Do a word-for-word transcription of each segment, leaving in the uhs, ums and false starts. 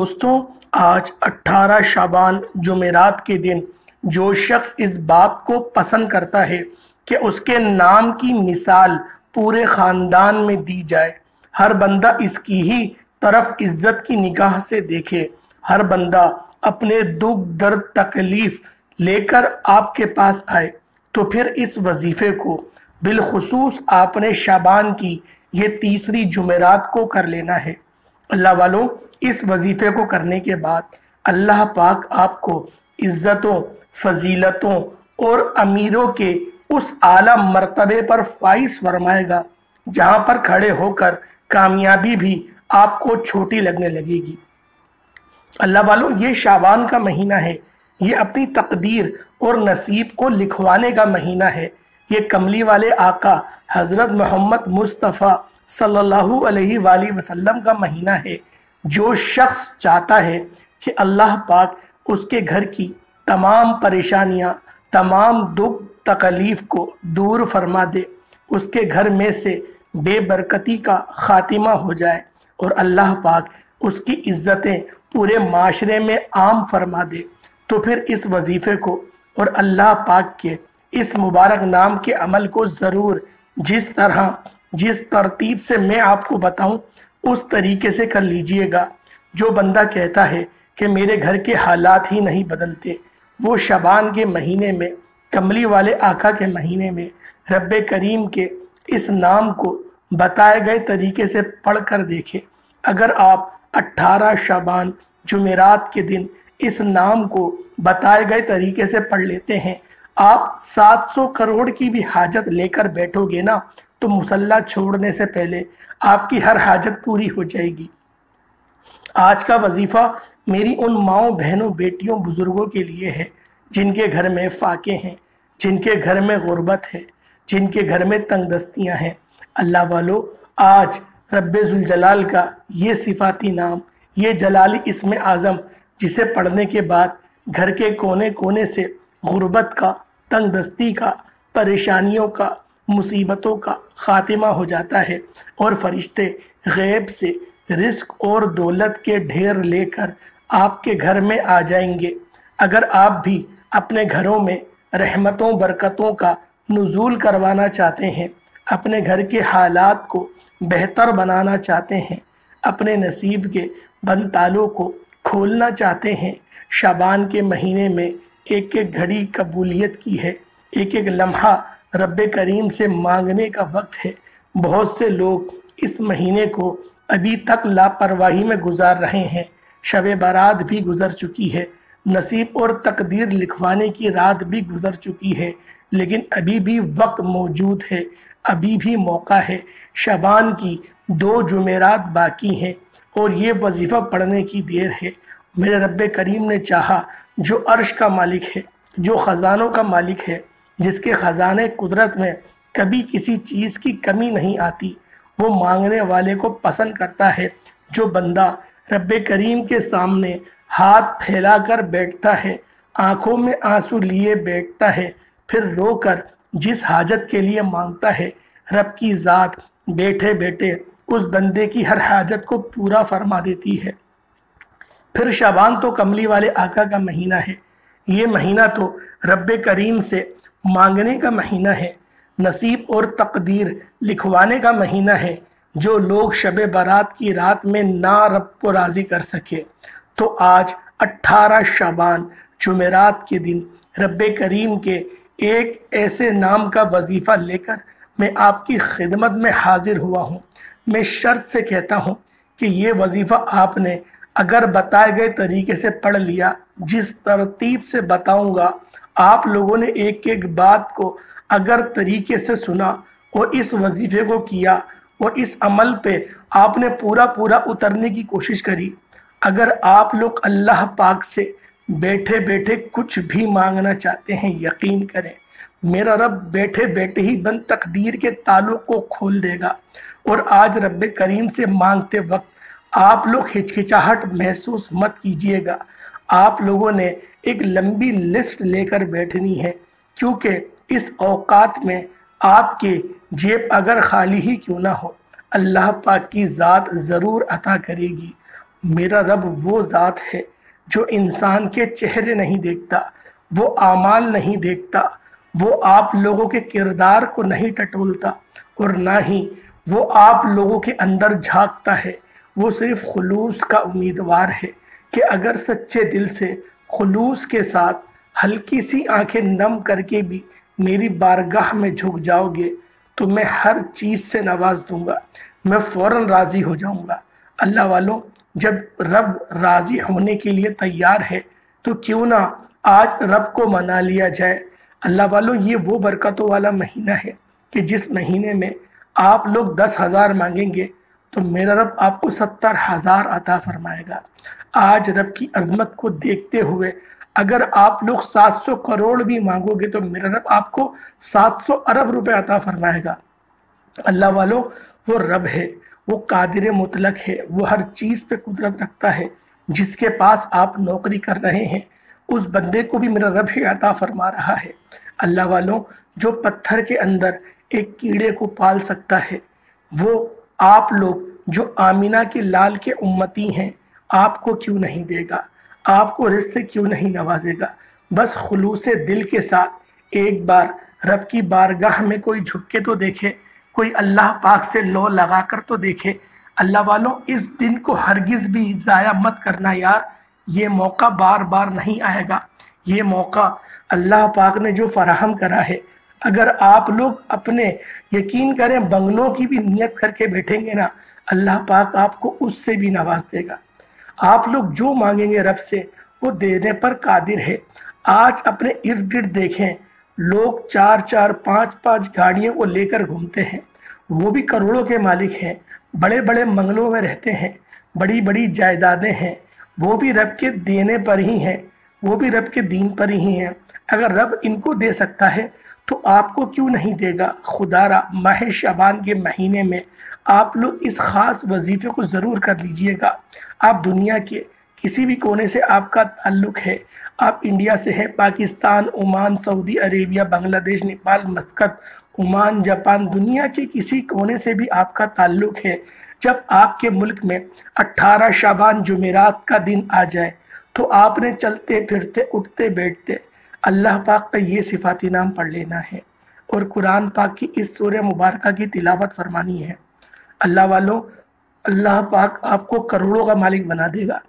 دوستوں، آج اٹھارہ شعبان جمعرات کے دن جو شخص اس بات کو پسند کرتا ہے کہ اس کے نام کی مثال پورے خاندان میں دی جائے، ہر بندہ اس کی ہی طرف عزت کی نگاہ سے دیکھے، ہر بندہ اپنے دکھ درد تکلیف لے کر آپ کے پاس آئے، تو پھر اس وظیفے کو بالخصوص آپ نے شعبان کی یہ تیسری جمعرات کو کر لینا ہے۔ اللہ والوں، اس وظیفے کو کرنے کے بعد اللہ پاک آپ کو عزتوں، فضیلتوں اور امیروں کے اس اعلیٰ مرتبے پر فائز فرمائے گا جہاں پر کھڑے ہو کر کامیابی بھی آپ کو چھوٹی لگنے لگے گی۔ اللہ والوں، یہ شعبان کا مہینہ ہے، یہ اپنی تقدیر اور نصیب کو لکھوانے کا مہینہ ہے۔ یہ کملی والے آقا حضرت محمد مصطفیٰ صلی اللہ علیہ وآلہ وسلم کا مہینہ ہے۔ جو شخص چاہتا ہے کہ اللہ پاک اس کے گھر کی تمام پریشانیاں، تمام دکھ تکلیف کو دور فرما دے، اس کے گھر میں سے بے برکتی کا خاتمہ ہو جائے اور اللہ پاک اس کی عزتیں پورے معاشرے میں عام فرما دے، تو پھر اس وظیفے کو اور اللہ پاک کے اس مبارک نام کے عمل کو ضرور جس طرح جس ترتیب سے میں آپ کو بتاؤں اس طریقے سے کر لیجئے گا۔ جو بندہ کہتا ہے کہ میرے گھر کے حالات ہی نہیں بدلتے، وہ شعبان کے مہینے میں، کملی والے آقا کے مہینے میں رب کریم کے اس نام کو بتائے گئے طریقے سے پڑھ کر دیکھے۔ اگر آپ اٹھارہ شعبان جمعرات کے دن اس نام کو بتائے گئے طریقے سے پڑھ لیتے ہیں، آپ سات سو کروڑ کی بھی حاجت لے کر بیٹھو گے نا، تو مصلی چھوڑنے سے پہلے آپ کی ہر حاجت پوری ہو جائے گی۔ آج کا وظیفہ میری ان ماؤں، بہنوں، بیٹیوں، بزرگوں کے لیے ہے جن کے گھر میں فاقے ہیں، جن کے گھر میں غربت ہے، جن کے گھر میں تنگ دستیاں ہیں۔ اللہ والو، آج رب ذوالجلال کا یہ صفاتی نام، یہ جلالی اسم اعظم، جسے پڑھنے کے بعد گھر کے کونے کونے سے غربت کا، تنگ دستی کا، پریشانیوں کا، مصیبتوں کا خاتمہ ہو جاتا ہے اور فرشتے غیب سے رزق اور دولت کے ڈھیر لے کر آپ کے گھر میں آ جائیں گے۔ اگر آپ بھی اپنے گھروں میں رحمتوں برکتوں کا نزول کروانا چاہتے ہیں، اپنے گھر کے حالات کو بہتر بنانا چاہتے ہیں، اپنے نصیب کے بند تالوں کو کھولنا چاہتے ہیں، شعبان کے مہینے میں ایک ایک گھڑی قبولیت کی ہے، ایک ایک لمحہ رب کریم سے مانگنے کا وقت ہے۔ بہت سے لوگ اس مہینے کو ابھی تک لاپرواہی میں گزار رہے ہیں۔ شب برات بھی گزر چکی ہے، نصیب اور تقدیر لکھوانے کی رات بھی گزر چکی ہے، لیکن ابھی بھی وقت موجود ہے، ابھی بھی موقع ہے۔ شعبان کی دو جمعرات باقی ہیں اور یہ وظیفہ پڑھنے کی دیر ہے۔ میرے رب کریم نے چاہا، جو عرش کا مالک ہے، جو خزانوں کا مالک ہے، جس کے خزانے قدرت میں کبھی کسی چیز کی کمی نہیں آتی، وہ مانگنے والے کو پسند کرتا ہے۔ جو بندہ رب کریم کے سامنے ہاتھ پھیلا کر بیٹھتا ہے، آنکھوں میں آنسو لیے بیٹھتا ہے، پھر رو کر جس حاجت کے لیے مانگتا ہے، رب کی ذات بیٹھے بیٹھے اس بندے کی ہر حاجت کو پورا فرما دیتی ہے۔ پھر شعبان تو کملی والے آقا کا مہینہ ہے، یہ مہینہ تو رب کریم سے مانگنے کا مہینہ ہے، نصیب اور تقدیر لکھوانے کا مہینہ ہے۔ جو لوگ شب برات کی رات میں نہ رب کو راضی کر سکے، تو آج اٹھارہ شعبان جمعرات کے دن رب کریم کے ایک ایسے نام کا وظیفہ لے کر میں آپ کی خدمت میں حاضر ہوا ہوں۔ میں شرط سے کہتا ہوں کہ یہ وظیفہ آپ نے اگر بتائے گئے طریقے سے پڑھ لیا، جس ترتیب سے بتاؤں گا، آپ لوگوں نے ایک ایک بات کو اگر طریقے سے سنا اور اس وظیفے کو کیا اور اس عمل پہ آپ نے پورا پورا اترنے کی کوشش کری، اگر آپ لوگ اللہ پاک سے بیٹھے بیٹھے کچھ بھی مانگنا چاہتے ہیں، یقین کریں میرا رب بیٹھے بیٹھے ہی بند تقدیر کے تالوں کو کھول دے گا۔ اور آج رب کریم سے مانگتے وقت آپ لوگ ہچکچاہٹ محسوس مت کیجئے گا۔ آپ لوگوں نے ایک لمبی لسٹ لے کر بیٹھنی ہے، کیونکہ اس اوقات میں آپ کے جیب اگر خالی ہی کیوں نہ ہو، اللہ پاک کی ذات ضرور عطا کرے گی۔ میرا رب وہ ذات ہے جو انسان کے چہرے نہیں دیکھتا، وہ اعمال نہیں دیکھتا، وہ آپ لوگوں کے کردار کو نہیں ٹٹولتا، اور نہ ہی وہ آپ لوگوں کے اندر جھانکتا ہے۔ وہ صرف خلوص کا امیدوار ہے کہ اگر سچے دل سے خلوص کے ساتھ ہلکی سی آنکھیں نم کر کے بھی میری بارگاہ میں جھک جاؤ گے تو میں ہر چیز سے نواز دوں گا، میں فوراً راضی ہو جاؤں گا۔ اللہ والوں، جب رب راضی ہونے کے لیے تیار ہے تو کیوں نہ آج رب کو منا لیا جائے۔ اللہ والوں، یہ وہ برکتوں والا مہینہ ہے کہ جس مہینے میں آپ لوگ دس ہزار مانگیں گے تو میرا رب آپ کو ستر ہزار عطا فرمائے گا۔ آج رب کی عظمت کو دیکھتے ہوئے اگر آپ لوگ سات سو کروڑ بھی مانگو گے تو میرا رب آپ کو سات سو ارب روپے عطا فرمائے گا۔ اللہ والوں، وہ رب ہے، وہ قادر مطلق ہے، وہ ہر چیز پہ قدرت رکھتا ہے۔ جس کے پاس آپ نوکری کر رہے ہیں اس بندے کو بھی میرا رب ہی عطا فرما رہا ہے۔ اللہ والوں، جو پتھر کے اندر ایک کیڑے کو پال سکتا ہے وہ آپ لوگ جو آمینہ کے لال کے امتی ہیں آپ کو کیوں نہیں دے گا، آپ کو رزق سے کیوں نہیں نوازے گا۔ بس خلوص دل کے ساتھ ایک بار رب کی بارگاہ میں کوئی جھک کے تو دیکھے، کوئی اللہ پاک سے لو لگا کر تو دیکھے۔ اللہ والوں، اس دن کو ہرگز بھی ضائع مت کرنا یار، یہ موقع بار بار نہیں آئے گا۔ یہ موقع اللہ پاک نے جو فراہم کرا ہے، اگر آپ لوگ اپنے یقین کریں بنگلوں کی بھی نیت کر کے بیٹھیں گے نا، اللہ پاک آپ کو اس سے بھی نواز دے گا۔ آپ لوگ جو مانگیں گے رب سے وہ دینے پر قادر ہے۔ آج اپنے ارد گرد دیکھیں، لوگ چار چار پانچ پانچ گاڑیوں کو لے کر گھومتے ہیں، وہ بھی کروڑوں کے مالک ہیں، بڑے بڑے بنگلوں میں رہتے ہیں، بڑی بڑی جائیدادیں ہیں، وہ بھی رب کے دینے پر ہی ہیں، وہ بھی رب کے دین پر ہی ہیں۔ اگر رب ان کو دے سکتا ہے تو آپ کو کیوں نہیں دے گا۔ خدا را ماہ شعبان کے مہینے میں آپ لوگ اس خاص وظیفے کو ضرور کر لیجئے گا۔ آپ دنیا کے کسی بھی کونے سے آپ کا تعلق ہے، آپ انڈیا سے ہیں، Pakistan, Oman, Saudi Arabia, Bangladesh, Nepal, Muscat, Oman, Japan, دنیا کے کسی کونے سے بھی آپ کا تعلق ہے، جب آپ کے ملک میں اٹھارہ شعبان جمعرات کا دن آ جائے تو آپ نے چلتے پھرتے اٹھتے بیٹھتے اللہ پاک کا یہ صفاتی نام پڑھ لینا ہے اور قرآن پاک کی اس سورہ مبارکہ کی تلاوت فرمانی ہے۔ اللہ والوں، اللہ پاک آپ کو کروڑوں کا مالک بنا دے گا۔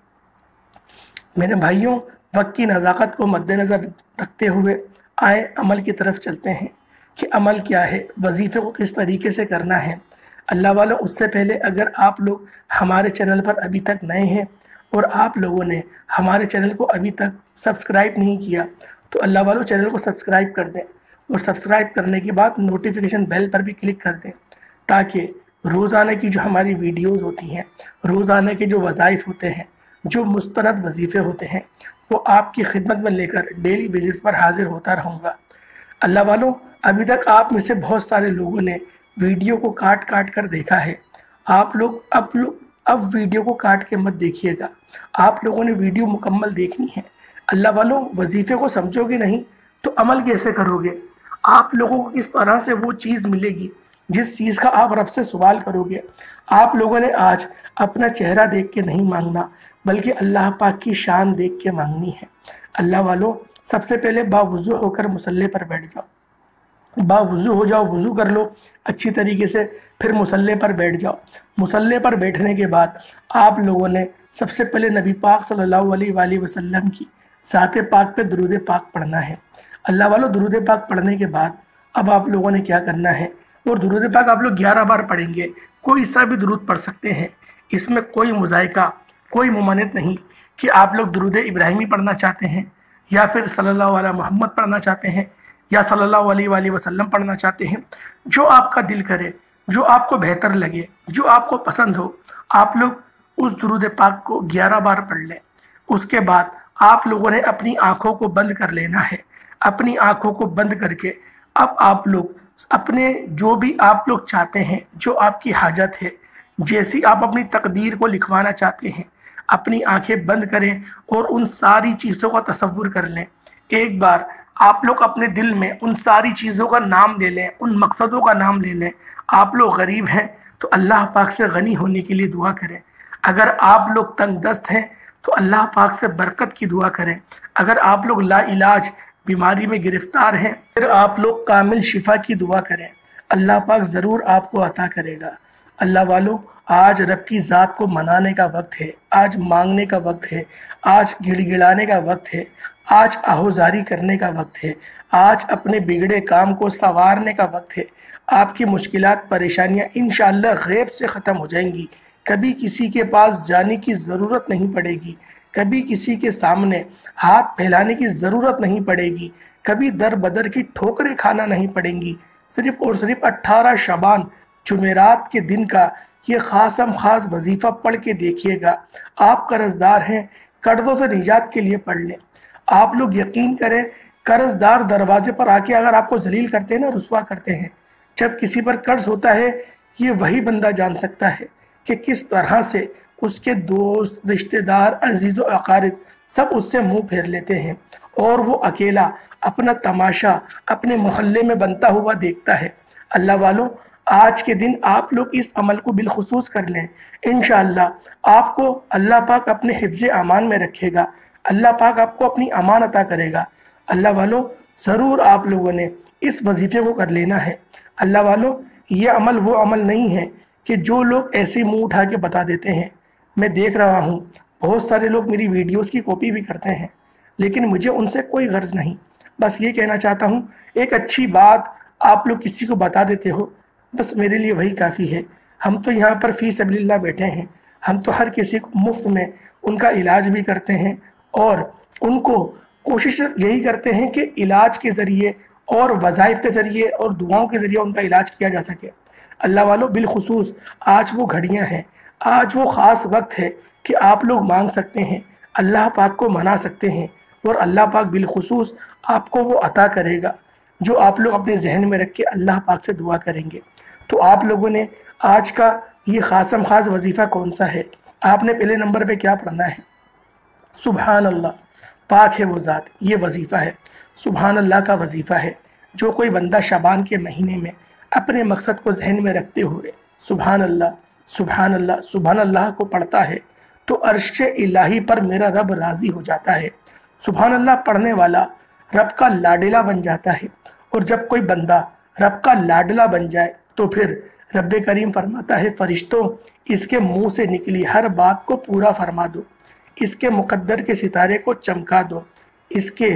میرے بھائیوں، وقت کی نزاکت کو مد نظر رکھتے ہوئے آئے عمل کی طرف چلتے ہیں کہ عمل کیا ہے، وظیفے کو کس طریقے سے کرنا ہے۔ اللہ والوں، اس سے پہلے اگر آپ لوگ ہمارے چینل پر ابھی تک نئے ہیں اور آپ لوگوں نے ہمارے چینل کو ابھی تک سبسکرائب نہیں کیا تو اللہ والوں چینل کو سبسکرائب کر دیں، اور سبسکرائب کرنے کے بعد نوٹیفیکیشن بیل پر بھی کلک کر دیں تاکہ روزانہ کی جو ہماری ویڈیوز ہوتی ہیں، روزانہ کے جو وظائف ہوتے ہیں، جو مستند وظیفے ہوتے ہیں، وہ آپ کی خدمت میں لے کر ڈیلی بیسس پر حاضر ہوتا رہوں گا۔ اللہ والوں، ابھی تک آپ میں سے بہت سارے لوگوں نے ویڈیو کو کاٹ کاٹ کر دیکھا ہے۔ آپ لوگ اب لوگ اب ویڈیو کو کاٹ کے مت دیکھیے گا، آپ لوگوں نے ویڈیو مکمل دیکھنی ہے۔ اللہ والوں، وظیفے کو سمجھو گے نہیں تو عمل کیسے کرو گے؟ آپ لوگوں کو کس طرح سے وہ چیز ملے گی جس چیز کا آپ رب سے سوال کرو گے؟ آپ لوگوں نے آج اپنا چہرہ دیکھ کے نہیں مانگنا بلکہ اللہ پاک کی شان دیکھ کے مانگنی ہے۔ اللہ والوں، سب سے پہلے باوضو ہو کر مصلی پر بیٹھ جاؤ، باوضو ہو جاؤ، وضو کر لو اچھی طریقے سے، پھر مصلی پر بیٹھ جاؤ۔ مصلی پر بیٹھنے کے بعد آپ لوگوں نے سب سے پہلے نبی پاک صلی اللہ علیہ وآلہ وسلم کی ذات پاک پہ درود پاک پڑھنا ہے۔ اللہ والوں، درود پاک پڑھنے کے بعد اب آپ لوگوں نے کیا کرنا ہے، اور درود پاک آپ لوگ گیارہ بار پڑھیں گے، کوئی سا بھی درود پڑھ سکتے ہیں، اس میں کوئی مذائقہ، کوئی ممانعت نہیں کہ آپ لوگ درود ابراہیمی پڑھنا چاہتے ہیں یا پھر صلی اللہ علیہ محمد پڑھنا چاہتے ہیں یا صلی اللہ علیہ وآلہ وسلم پڑھنا چاہتے ہیں، جو آپ کا دل کرے، جو آپ کو بہتر لگے، جو آپ کو پسند ہو، آپ لوگ اس درود پاک کو گیارہ بار پڑھ لیں۔ اس کے بعد آپ لوگوں نے اپنی آنکھوں کو بند کر لینا ہے۔ اپنی آنکھوں کو بند کر کے اب آپ لوگ اپنے جو بھی آپ لوگ چاہتے ہیں، جو آپ کی حاجت ہے، جیسی آپ اپنی تقدیر کو لکھوانا چاہتے ہیں، اپنی آنکھیں بند کریں اور ان ساری چیزوں کا تصور کر لیں۔ ایک بار آپ لوگ اپنے دل میں ان ساری چیزوں کا نام لے لیں، ان مقصدوں کا نام لے لیں۔ آپ لوگ غریب ہیں تو اللہ پاک سے غنی ہونے کے لیے دعا کریں۔ اگر آپ لوگ تنگ دست ہیں تو اللہ پاک سے برکت کی دعا کریں۔ اگر آپ لوگ لا علاج بیماری میں گرفتار ہیں پھر آپ لوگ کامل شفا کی دعا کریں، اللہ پاک ضرور آپ کو عطا کرے گا۔ اللہ والوں، آج رب کی ذات کو منانے کا وقت ہے، آج مانگنے کا وقت ہے، آج گڑ گڑانے کا وقت ہے، آج آہوزاری کرنے کا وقت ہے، آج اپنے بگڑے کام کو سنوارنے کا وقت ہے۔ آپ کی مشکلات پریشانیاں انشاءاللہ غیب سے ختم ہو جائیں گی، کبھی کسی کے پاس جانے کی ضرورت نہیں پڑے گی، کبھی کسی کے سامنے ہاتھ پھیلانے کی ضرورت نہیں پڑے گی، کبھی در بدر کی ٹھوکریں کھانا نہیں پڑیں گی۔ صرف اور صرف اٹھارہ شعبان جمعرات کے دن کا یہ خاصم خاص وظیفہ پڑھ کے دیکھیے گا۔ آپ قرض دار ہیں، قرضوں سے نجات کے لیے پڑھ لیں۔ آپ لوگ یقین کریں، قرض دار دروازے پر آ کے اگر آپ کو ذلیل کرتے ہیں نا، رسوا کرتے ہیں، جب کسی پر قرض ہوتا ہے یہ وہی بندہ جان سکتا ہے کہ کس طرح سے اس کے دوست، رشتہ دار، عزیز و اقارب سب اس سے منہ پھیر لیتے ہیں اور وہ اکیلا اپنا تماشا اپنے محلے میں بنتا ہوا دیکھتا ہے۔ اللہ والوں، آج کے دن آپ لوگ اس عمل کو بالخصوص کر لیں، انشاءاللہ آپ کو اللہ پاک اپنے حفظ امان میں رکھے گا، اللہ پاک آپ کو اپنی امان عطا کرے گا۔ اللہ والوں، ضرور آپ لوگوں نے اس وظیفے کو کر لینا ہے۔ اللہ والوں، یہ عمل وہ عمل نہیں ہے کہ جو لوگ ایسے منہ اٹھا کے بتا دیتے ہیں۔ میں دیکھ رہا ہوں بہت سارے لوگ میری ویڈیوز کی کاپی بھی کرتے ہیں، لیکن مجھے ان سے کوئی غرض نہیں۔ بس یہ کہنا چاہتا ہوں، ایک اچھی بات آپ لوگ کسی کو بتا دیتے ہو، بس میرے لیے وہی کافی ہے۔ ہم تو یہاں پر فی سبیل اللہ بیٹھے ہیں، ہم تو ہر کسی کو مفت میں ان کا علاج بھی کرتے ہیں اور ان کو کوشش یہی کرتے ہیں کہ علاج کے ذریعے اور وظائف کے ذریعے اور دعاؤں کے ذریعے ان کا علاج کیا جا سکے۔ اللہ والوں، بالخصوص آج وہ گھڑیاں ہیں، آج وہ خاص وقت ہے کہ آپ لوگ مانگ سکتے ہیں، اللہ پاک کو منا سکتے ہیں اور اللہ پاک بالخصوص آپ کو وہ عطا کرے گا جو آپ لوگ اپنے ذہن میں رکھ کے اللہ پاک سے دعا کریں گے۔ تو آپ لوگوں نے آج کا یہ خاصم خاص وظیفہ کون سا ہے؟ آپ نے پہلے نمبر پہ کیا پڑھنا ہے؟ سبحان اللہ، پاک ہے وہ ذات، یہ وظیفہ ہے، سبحان اللہ کا وظیفہ ہے۔ جو کوئی بندہ شعبان کے مہینے میں اپنے مقصد کو ذہن میں رکھتے ہوئے سبحان اللہ سبحان اللہ سبحان اللہ کو پڑھتا ہے تو عرش الہی پر میرا رب راضی ہو جاتا ہے۔ سبحان اللہ پڑھنے والا رب کا لاڈلا بن جاتا ہے، اور جب کوئی بندہ رب کا لاڈلا بن جائے تو پھر رب کریم فرماتا ہے، فرشتوں اس کے منہ سے نکلی ہر بات کو پورا فرما دو، اس کے مقدر کے ستارے کو چمکا دو، اس کے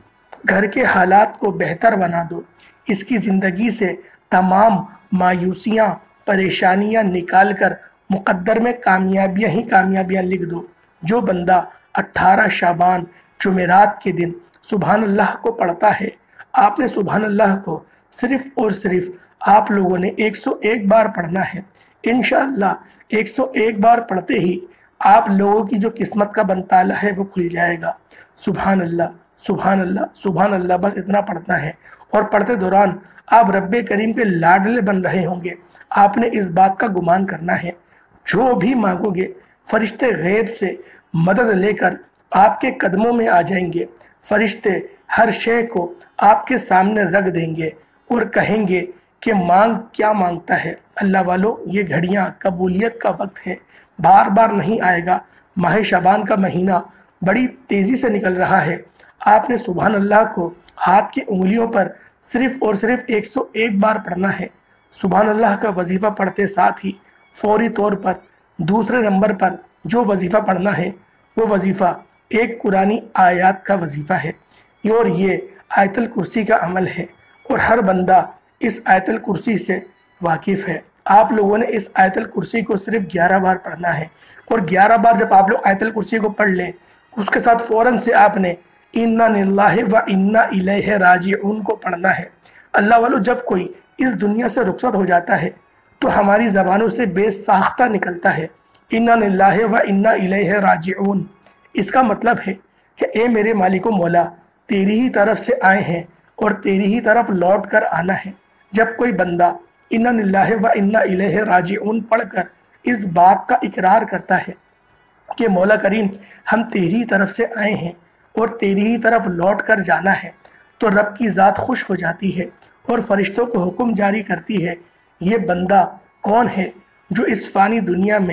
گھر کے حالات کو بہتر بنا دو، اس کی زندگی سے تمام مایوسیاں پریشانیاں نکال کر مقدر میں کامیابیاں ہی کامیابیاں لکھ دو۔ جو بندہ اٹھارہ شعبان جمعرات کے دن سبحان اللہ کو پڑھتا ہے، آپ نے سبحان اللہ کو صرف اور صرف آپ لوگوں نے ایک سو ایک بار پڑھنا ہے۔ انشاءاللہ ایک سو ایک بار پڑھتے ہی آپ لوگوں کی جو قسمت کا بنتالا ہے وہ کھل جائے گا۔ سبحان اللہ سبحان اللہ سبحان اللہ، بس اتنا پڑھنا ہے، اور پڑھتے دوران آپ رب کریم کے لاڈلے بن رہے ہوں گے۔ آپ نے اس بات کا گمان کرنا ہے، جو بھی مانگو گے فرشتے غیب سے مدد لے کر آپ کے قدموں میں آ جائیں گے۔ فرشتے ہر شے کو آپ کے سامنے رکھ دیں گے اور کہیں گے کہ مانگ کیا مانگتا ہے۔ اللہ والوں، یہ گھڑیاں قبولیت کا وقت ہے، بار بار نہیں آئے گا۔ ماہ شعبان کا مہینہ بڑی تیزی سے نکل رہا ہے۔ آپ نے سبحان اللہ کو ہاتھ کی انگلیوں پر صرف اور صرف ایک سو ایک بار پڑھنا ہے۔ سبحان اللہ کا وظیفہ پڑھتے ساتھ ہی فوری طور پر دوسرے نمبر پر جو وظیفہ پڑھنا ہے وہ وظیفہ ایک قرآنی آیات کا وظیفہ ہے، اور یہ آیت الکرسی کا عمل ہے، اور ہر بندہ اس آیت الکرسی سے واقف ہے۔ آپ لوگوں نے اس آیت الکرسی کو صرف گیارہ بار پڑھنا ہے، اور گیارہ بار جب آپ لوگ آیت الکرسی کو پڑھ لیں اس کے ساتھ فوراً سے آپ نے اِنَّا لِلَّهِ وَإِنَّا إِلَيْهِ رَاجِعُونَ کو پڑھنا ہے۔ اللہ والو، جب کوئی اس دنیا سے رخصت ہو جاتا ہے تو ہماری زبانوں سے بے ساختہ نکلتا ہے اِنَّا لِلَّهِ وَإِنَّا إِلَيْهِ رَاجِعُونَ۔ اس کا مطلب ہے کہ اے میرے مالک و مولا، تیری ہی طرف سے آئے ہیں اور تیری ہی طرف لوٹ کر آنا ہے۔ جب کوئی بندہ اِنَّا لِلَّهِ وَإِنَّا إِلَيْهِ رَاجِعُونَ پڑھ کر اس بات کا اقرار کرتا ہے کہ مولا کریم ہم تیری طرف سے آئے ہیں اور تیری ہی طرف لوٹ کر جانا ہے، تو رب کی ذات خوش ہو جاتی ہے اور فرشتوں کو حکم جاری کرتی ہے، یہ بندہ کون ہے جو اس فانی دنیا میں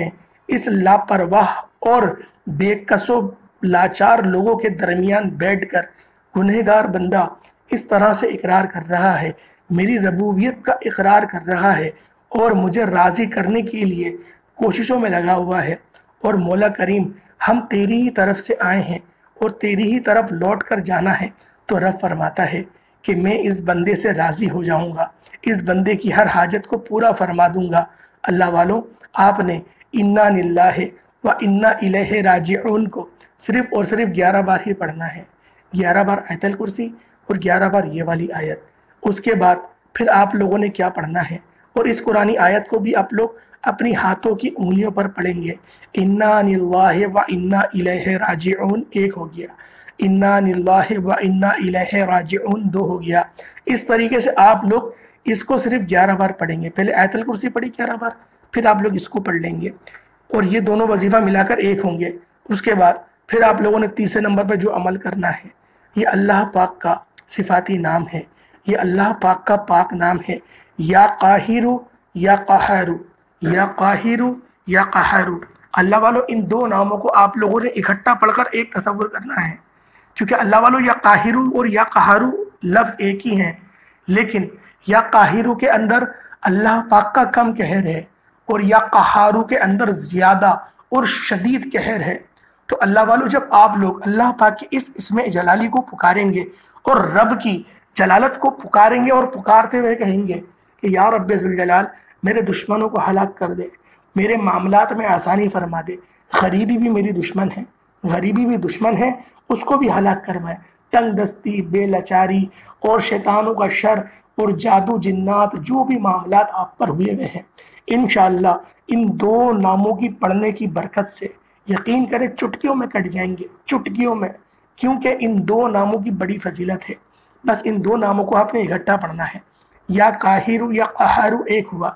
اس لاپرواہ اور بے کس و لاچار لوگوں کے درمیان بیٹھ کر گنہگار بندہ اس طرح سے اقرار کر رہا ہے، میری ربوبیت کا اقرار کر رہا ہے اور مجھے راضی کرنے کے لیے کوششوں میں لگا ہوا ہے، اور مولا کریم ہم تیری ہی طرف سے آئے ہیں اور تیری ہی طرف لوٹ کر جانا ہے، تو رب فرماتا ہے کہ میں اس بندے سے راضی ہو جاؤں گا، اس بندے کی ہر حاجت کو پورا فرما دوں گا۔ اللہ والوں، آپ نے انا للہ و انا الیہ راجعون کو صرف اور صرف گیارہ بار ہی پڑھنا ہے، گیارہ بار آیت الکرسی اور گیارہ بار یہ والی آیت۔ اس کے بعد پھر آپ لوگوں نے کیا پڑھنا ہے، اور اس قرآنی آیت کو بھی آپ لوگ اپنی ہاتھوں کی انگلیوں پر پڑھیں گے۔ انا للہ و انا الیہ راجعون ایک ہو گیا، انا للہ و انا الیہ راجعون دو ہو گیا۔ اس طریقے سے آپ لوگ اس کو صرف گیارہ بار پڑھیں گے۔ پہلے آیت الکرسی پڑھی گیارہ بار، پھر آپ لوگ اس کو پڑھ لیں گے، اور یہ دونوں وظیفہ ملا کر ایک ہوں گے۔ اس کے بعد پھر آپ لوگوں نے تیسرے نمبر پہ جو عمل کرنا ہے، یہ اللہ پاک کا صفاتی نام ہے، یہ اللہ پاک کا پاک نام ہے، یا قاہر یا قہر، یا قاہر یا قہر۔ اللہ والوں، ان دو ناموں کو آپ لوگوں نے اکٹھا پڑھ کر ایک تصور کرنا ہے، کیونکہ اللہ والوں یا قاہر اور یا قہر لفظ ایک ہی ہیں، لیکن یا قاہر کے اندر اللہ پاک کا کم قہر ہے اور یا قہار کے اندر زیادہ اور شدید قہر ہے۔ تو اللہ والوں، جب آپ لوگ اللہ پاک کی اس اسم جلالی کو پکاریں گے اور رب کی جلالت کو پکاریں گے اور پکارتے ہوئے کہیں گے کہ یا رب ذوالجلال میرے دشمنوں کو ہلاک کر دے، میرے معاملات میں آسانی فرما دے، غریبی بھی میری دشمن ہے، غریبی بھی دشمن ہے، اس کو بھی ہلاک کروائے، تنگ دستی، بے لچاری اور شیطانوں کا شر اور جادو جنات جو بھی معاملات آپ پر ہوئے ہوئے ہیں، انشاءاللہ ان دو ناموں کی پڑھنے کی برکت سے یقین کریں چٹکیوں میں کٹ جائیں گے، چٹکیوں میں، کیونکہ ان دو ناموں کی بڑی فضیلت ہے۔ بس ان دو ناموں کو آپ نے اکٹھا پڑھنا ہے، یا قاہر یا قہر ایک ہوا،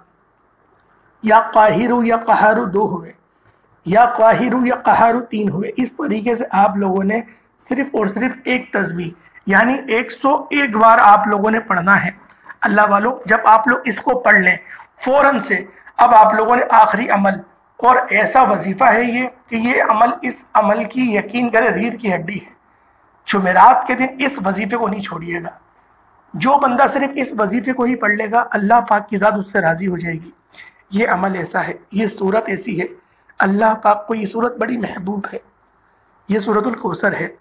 یا قاہر یا قہر دو ہوئے، یا قاہر یا قہر تین ہوئے۔ اس طریقے سے آپ لوگوں نے صرف اور صرف ایک تسبیح یعنی ایک سو ایک بار آپ لوگوں نے پڑھنا ہے۔ اللہ والوں، جب آپ لوگ اس کو پڑھ لیں فوراً سے اب آپ لوگوں نے آخری عمل، اور ایسا وظیفہ ہے یہ کہ یہ عمل اس عمل کی یقین کرے ریڑھ کی ہڈی ہے۔ جمعرات کے دن اس وظیفے کو نہیں چھوڑیے گا۔ جو بندہ صرف اس وظیفے کو ہی پڑھ لے گا اللہ پاک کی ذات اس سے راضی ہو جائے گی۔ یہ عمل ایسا ہے، یہ صورت ایسی ہے، اللہ پاک کو یہ صورت بڑی محبوب ہے۔ یہ سورۃ الکوثر ہے،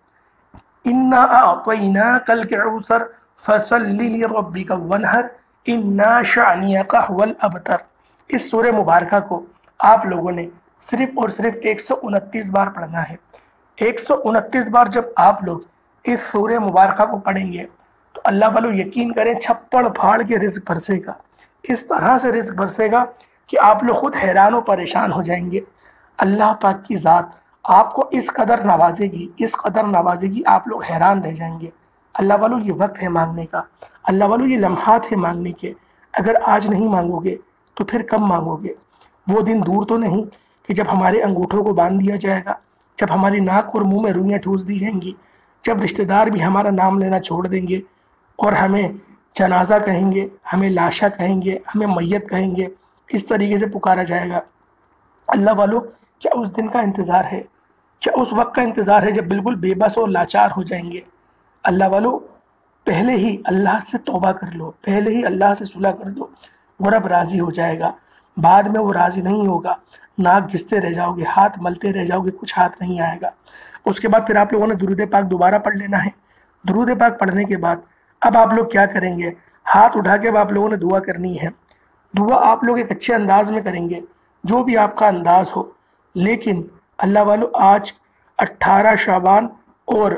انا اعطیناک الکوثر فصل لربک وانحر انا شانئک هو الابتر۔ اس سورہ مبارکہ کو آپ لوگوں نے صرف اور صرف ایک سو انتیس بار پڑھنا ہے۔ ایک سو انتیس بار جب آپ لوگ اس سورہ مبارکہ کو پڑھیں گے تو اللہ والو یقین کریں چھپڑ پھاڑ کے رزق برسے گا، اس طرح سے رزق برسے گا کہ آپ لوگ خود حیران و پریشان ہو جائیں گے۔ اللہ پاک کی ذات آپ کو اس قدر نوازے گی، اس قدر نوازے گی، آپ لوگ حیران رہ جائیں گے۔ اللہ والو یہ وقت ہے مانگنے کا، اللہ والو یہ لمحات ہے مانگنے کے۔ اگر آج نہیں مانگو گے تو پھر کب مانگو گے؟ وہ دن دور تو نہیں کہ جب ہمارے انگوٹھوں کو باندھ دیا جائے گا، جب ہماری ناک اور منہ میں روئیاں ٹھوس دی جائیں گی، جب رشتہ دار بھی ہمارا نام لینا چھوڑ دیں گے اور ہمیں جنازہ کہیں گے، ہمیں لاشا کہیں گے، ہمیں میت کہیں گے، اس طریقے سے پکارا جائے گا۔ اللہ والو، کیا اس دن کا انتظار ہے؟ کیا اس وقت کا انتظار ہے جب بالکل بے بس اور لاچار ہو جائیں گے؟ اللہ والو، پہلے ہی اللہ سے توبہ کر لو، پہلے ہی اللہ سے صلح کر دو، وہ رب راضی ہو جائے گا۔ بعد میں وہ راضی نہیں ہوگا، ناک گھستے رہ جاؤ گے، ہاتھ ملتے رہ جاؤ گے، کچھ ہاتھ نہیں آئے گا۔ اس کے بعد پھر آپ لوگوں نے درود پاک دوبارہ پڑھ لینا ہے۔ درود پاک پڑھنے کے بعد اب آپ لوگ کیا کریں گے؟ ہاتھ اٹھا کے اب آپ لوگوں نے دعا کرنی ہے۔ دعا آپ لوگ ایک اچھے انداز میں کریں گے، جو بھی آپ کا انداز ہو، لیکن اللہ والو آج اٹھارہ شعبان اور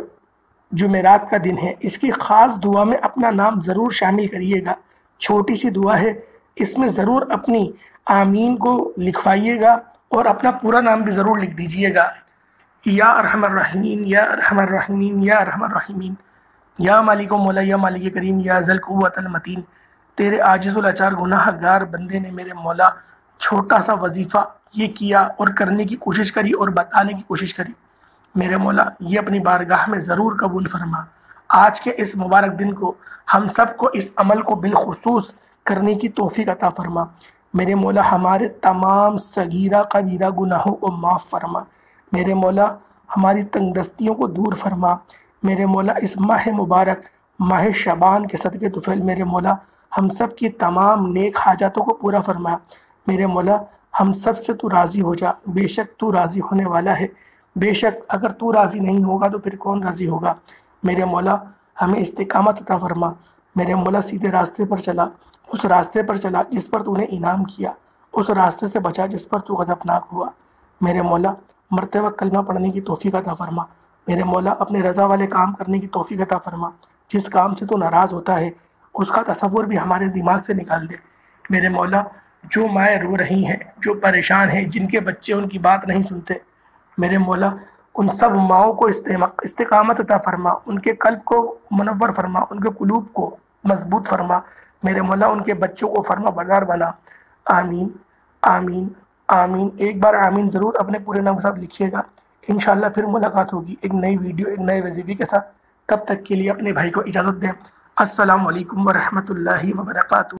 جمعرات کا دن ہے، اس کی خاص دعا میں اپنا نام ضرور شامل کریے گا۔ چھوٹی سی دعا ہے، اس میں ضرور اپنی آمین کو لکھوائیے گا اور اپنا پورا نام بھی ضرور لکھ دیجئے گا۔ یا ارحم الراحمین، یا ارحم الراحمین، یا ارحم الراحمین، یا مالک و مولا، یا مالک کریم، یا ذل قوت المتین۔ تیرے عاجز و لاچار گناہ گار بندے نے میرے مولا چھوٹا سا وظیفہ یہ کیا اور کرنے کی کوشش کری اور بتانے کی کوشش کری، میرے مولا یہ اپنی بارگاہ میں ضرور قبول فرما۔ آج کے اس مبارک دن کو ہم سب کو اس عمل کو بالخصوص کرنے کی توفیق عطا فرما۔ میرے مولا ہمارے تمام صغیرہ کبیرہ گناہوں کو معاف فرما۔ میرے مولا ہماری تنگ دستیوں کو دور فرما۔ میرے مولا اس ماہ مبارک ماہ شعبان کے صدقے طفیل میرے مولا ہم سب کی تمام نیک حاجاتوں کو پورا فرما۔ میرے مولا ہم سب سے تو راضی ہو جا، بے شک تو راضی ہونے والا ہے، بے شک اگر تو راضی نہیں ہوگا تو پھر کون راضی ہوگا۔ میرے مولا ہمیں استقامت عطا فرما۔ میرے مولا سیدھے راستے پر چلا، اس راستے پر چلا جس پر تو نے انعام کیا، اس راستے سے بچا جس پر تو غضبناک ہوا۔ میرے مولا مرتے وقت کلمہ پڑھنے کی توفیق عطا فرما۔ میرے مولا اپنے رضا والے کام کرنے کی توفیق عطا فرما۔ جس کام سے تو ناراض ہوتا ہے اس کا تصور بھی ہمارے دماغ سے نکال دے۔ میرے مولا جو مائیں رو رہی ہیں، جو پریشان ہیں، جن کے بچے ان کی بات نہیں سنتے، میرے مولا ان سب ماؤں کو استقامت عطا فرما، ان کے قلب کو منور فرما، ان کے قلوب کو مضبوط فرما۔ میرے مولا ان کے بچوں کو فرما بردار بنا۔ آمین آمین آمین۔ ایک بار آمین ضرور اپنے پورے نام کے ساتھ لکھیے گا۔ انشاءاللہ پھر ملاقات ہوگی ایک نئی ویڈیو، ایک نئے وظیفے کے ساتھ۔ تب تک کے لیے اپنے بھائی کو اجازت دیں۔ السلام علیکم ورحمۃ اللہ وبرکاتہ۔